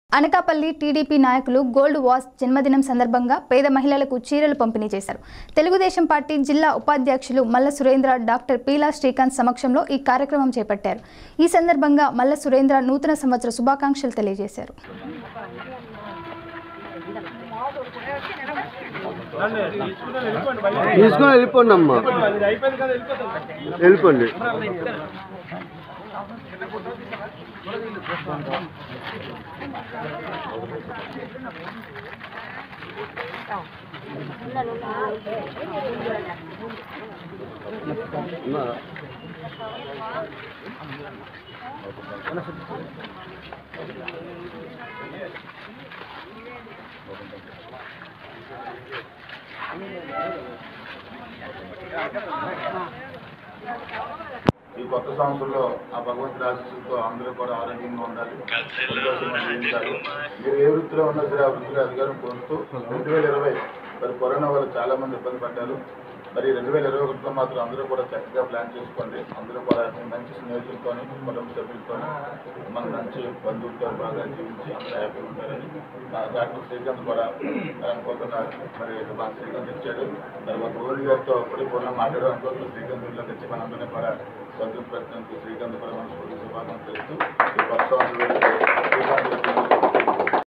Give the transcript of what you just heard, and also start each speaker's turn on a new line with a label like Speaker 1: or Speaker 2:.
Speaker 1: Anakapalli TDP నాయకులు గోల్డ్ వాస్ జన్మదినం సందర్భంగా పేద మహిళలకు చీరలు పంపిణీ చేశారు. తెలుగుదేశం పార్టీ జిల్లా ఉపాధ్యక్షులు మల్ల సురేంద్ర డాక్టర్ పీలా శ్రీకాంత్ సమక్షంలో ఈ కార్యక్రమం చేపట్టారు. ఈ సందర్భంగా మల్ల సురేంద్ర నూతన సంవత్సర శుభాకాంక్షలు తెలియజేశారు.
Speaker 2: ఈ కొత్త సంవత్సరంలో ఆ భగవంతుడి ఆశీస్సులతో అందరూ కూడా ఆరోగ్యంగా ఉండాలి, సంతోషంగా జీవించాలి. మీరు ఏ వృత్తిలో ఉన్నా సరే ఆ వృత్తిలో అధికారం కోరుతూ 2020 మరి కరోనా వల్ల చాలా మంది ఇబ్బంది పడ్డారు. మరి 2021లో మాత్రం అందరూ కూడా చక్కగా ప్లాన్ చేసుకోండి. అందరూ కూడా మంచి స్నేహితులతో, కుటుంబ సభ్యులతో, మన మంచి బంధువులతో బాగా జీవించి అందరూ హ్యాపీగా ఉంటారని డాక్టర్ శ్రీకాంత్ కూడా అనుకుంటున్నారు. మరి మా శ్రీకాంత్ ఇచ్చాడు. తర్వాత గోల్డ్ గారితో పూర్ణ మాట్లాడడం అనుకుంటున్న శ్రీకాంత్ వీళ్ళకి వచ్చి మనందరినీ కూడా సంతృప్తి పెట్టినందుకు శ్రీకాంత్ కూడా మనస్ఫూర్తి శుభాకాంక్షలు తెలుస్తూ ఈ కొత్త